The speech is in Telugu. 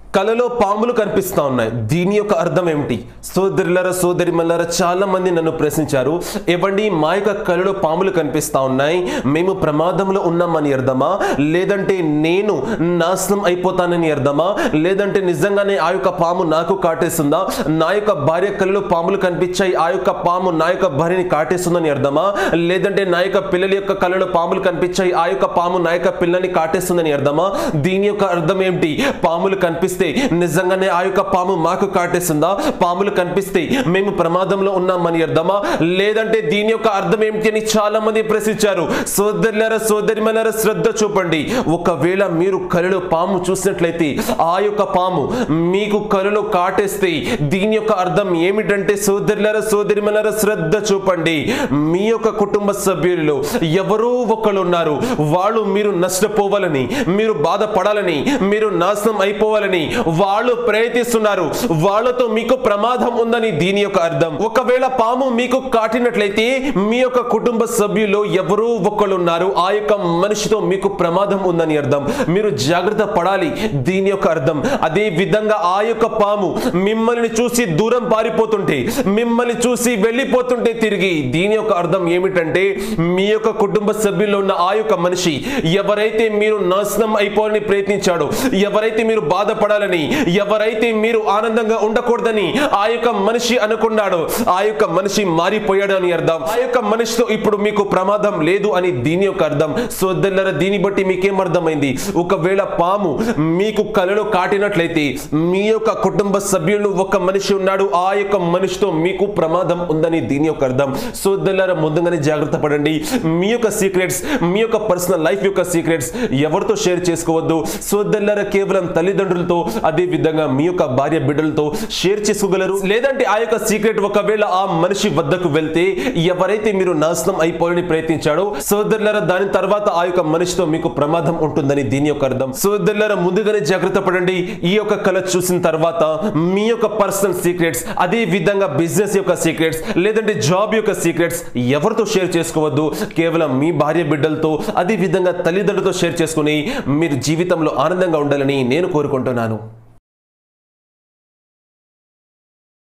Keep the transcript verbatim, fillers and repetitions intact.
కలలో పాములు కనిపిస్తా ఉన్నాయి. దీని యొక్క అర్థం ఏమిటి? సోదరులారా సోదరిమల్లారా చాలా మంది నన్ను ప్రశ్నించారు, ఏవండి మా యొక్క కలలో పాములు కనిపిస్తా ఉన్నాయి, మేము ప్రమాదంలో ఉన్నామని అర్థమా, లేదంటే నేను నాశనం అయిపోతానని అర్థమా, లేదంటే నిజంగానే ఆ యొక్క పాము నాకు కాటేస్తుందా, నా యొక్క భార్య కలలో పాములు కనిపించాయి, ఆ యొక్క పాము నా యొక్క భార్యని కాటేస్తుందని అర్థమా, లేదంటే నా యొక్క పిల్లల యొక్క కలలో పాములు కనిపించాయి, ఆ యొక్క పాము నా యొక్క పిల్లని కాటేస్తుందని అర్థమా? దీని యొక్క అర్థం ఏమిటి? పాములు కనిపిస్తే నిజంగానే ఆ యొక్క పాము మాకు కాటేస్తుందా, పాములు కనిపిస్తే మేము ప్రమాదంలో ఉన్నామని అర్థమా, లేదంటే దీని యొక్క అర్థం ఏమిటి అని చాలా మంది ప్రశ్నించారు. సోదరులారా సోదరిమల్లారా శ్రద్ధ చూపండి. ఒకవేళ మీరు కలలో పాము చూసినట్లయితే ఆ యొక్క పాము మీకు కలలో కాటేస్తే దీని యొక్క అర్థం ఏమిటంటే, సోదరులారా సోదరిమల్లారా శ్రద్ధ చూపండి, మీ యొక్క కుటుంబ సభ్యులలో ఎవరో ఒకళ్ళు ఉన్నారు, వాళ్ళు మీరు నష్టపోవాలని, మీరు బాధపడాలని, మీరు నాశనం అయిపోవాలని వాళ్ళు ప్రయత్నిస్తున్నారు, వాళ్ళతో మీకు ప్రమాదం ఉందని దీని యొక్క అర్థం. ఒకవేళ పాము మీకు కాటినట్లయితే మీ యొక్క కుటుంబ సభ్యులు ఎవరో ఒకళ్ళు ఉన్నారు, ఆ యొక్క మనిషితో మీకు ప్రమాదం ఉందని అర్థం, మీరు జాగ్రత్త పడాలి దీని యొక్క అర్థం. అదే విధంగా ఆ యొక్క పాము మిమ్మల్ని చూసి దూరం పారిపోతుంటే, మిమ్మల్ని చూసి వెళ్ళిపోతుంటే తిరిగి దీని యొక్క అర్థం ఏమిటంటే, మీ యొక్క కుటుంబ సభ్యుల్లో ఉన్న ఆ యొక్క మనిషి ఎవరైతే మీరు నాశనం అయిపోవాలని ప్రయత్నించాడో, ఎవరైతే మీరు బాధపడాలని, ఎవరైతే మీరు ఆనందంగా ఉండకూడదని ఆ యొక్క మనిషి అనుకున్నాడో, ఆ యొక్క మనిషి మారిపోయాడు అని అర్థం. ఆ యొక్క మనిషితో ఇప్పుడు మీకు ప్రమాదం లేదు అని దీని యొక్క అర్థం. సోదరులారా దీన్ని బట్టి మీకేం అర్థమైంది? ఒకవేళ పాము మీకు కలలో కాటినట్లయితే మీ యొక్క కుటుంబ సభ్యులు ఒక మనిషి ఉన్నాడు, ఆ యొక్క మనిషితో మీకు ప్రమాదం ఉందని దీని యొక్క అర్థం. సోదరులారా ముందుగానే జాగ్రత్త పడండి. మీ యొక్క సీక్రెట్స్, మీ యొక్క పర్సనల్ లైఫ్ యొక్క సీక్రెట్స్ ఎవరితో షేర్ చేసుకోవద్దు. సోదరులారా కేవలం తల్లిదండ్రులతో, అదే విధంగా మీ యొక్క భార్య బిడ్డలతో షేర్ చేసుకోగలరు. లేదంటే ఆ యొక్క సీక్రెట్ ఒకవేళ ఆ మనిషి వద్దకు వెళ్తే, ఎవరైతే మీరు నాశనం అయిపోవాలని ప్రయత్నించాడో సోదరులారా దాని తర్వాత ఆ యొక్క మనిషితో మీకు ప్రమాదం ఉంటుందని దీని యొక్క అర్థం. సోదరులారా ముందుగానే జాగ్రత్త పడండి. ఈ యొక్క కళ చూసిన తర్వాత మీ యొక్క పర్సనల్ సీక్రెట్స్, అదే విధంగా బిజినెస్ యొక్క సీక్రెట్స్, లేదంటే జాబ్ యొక్క సీక్రెట్స్ ఎవరితో షేర్ చేసుకోవద్దు. కేవలం మీ భార్య బిడ్డలతో, అదే విధంగా తల్లిదండ్రులతో షేర్ చేసుకుని మీరు జీవితంలో ఆనందంగా ఉండాలని నేను కోరుకుంటున్నాను.